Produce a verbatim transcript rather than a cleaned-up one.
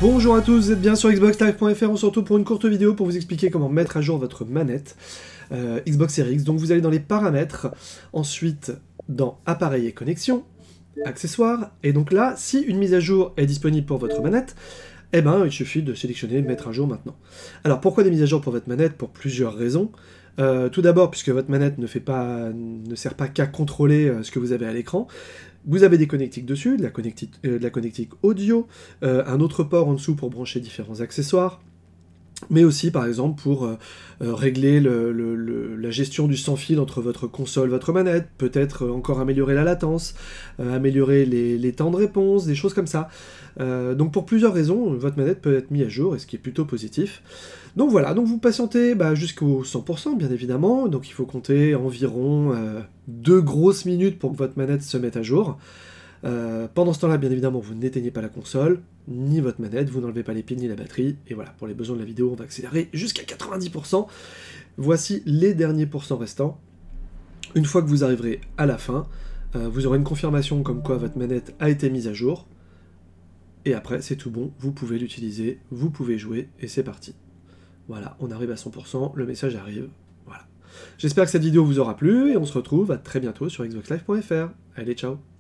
Bonjour à tous, vous êtes bien sur Xbox Live point F R, on se retrouve pour une courte vidéo pour vous expliquer comment mettre à jour votre manette euh, Xbox Series X. Donc vous allez dans les paramètres, ensuite dans appareil et connexion, accessoires, et donc là, si une mise à jour est disponible pour votre manette, eh ben il suffit de sélectionner mettre à jour maintenant. Alors pourquoi des mises à jour pour votre manette? Pour plusieurs raisons. Euh, tout d'abord, puisque votre manette ne, fait pas, ne sert pas qu'à contrôler euh, ce que vous avez à l'écran, vous avez des connectiques dessus, de la connectique, euh, de la connectique audio, euh, un autre port en dessous pour brancher différents accessoires, mais aussi par exemple pour euh, euh, régler le, le, le, la gestion du sans-fil entre votre console et votre manette, peut-être euh, encore améliorer la latence, euh, améliorer les, les temps de réponse, des choses comme ça. Euh, donc pour plusieurs raisons, votre manette peut être mise à jour, et ce qui est plutôt positif. Donc voilà, donc vous patientez bah, jusqu'au cent pour cent bien évidemment, donc il faut compter environ euh, deux grosses minutes pour que votre manette se mette à jour. Euh, pendant ce temps-là, bien évidemment, vous n'éteignez pas la console, ni votre manette, vous n'enlevez pas les piles ni la batterie, et voilà, pour les besoins de la vidéo, on va accélérer jusqu'à quatre-vingt-dix pour cent. Voici les derniers pourcents restants. Une fois que vous arriverez à la fin, euh, vous aurez une confirmation comme quoi votre manette a été mise à jour, et après, c'est tout bon, vous pouvez l'utiliser, vous pouvez jouer, et c'est parti. Voilà, on arrive à cent pour cent, le message arrive, voilà. J'espère que cette vidéo vous aura plu, et on se retrouve à très bientôt sur Xbox Live point F R. Allez, ciao!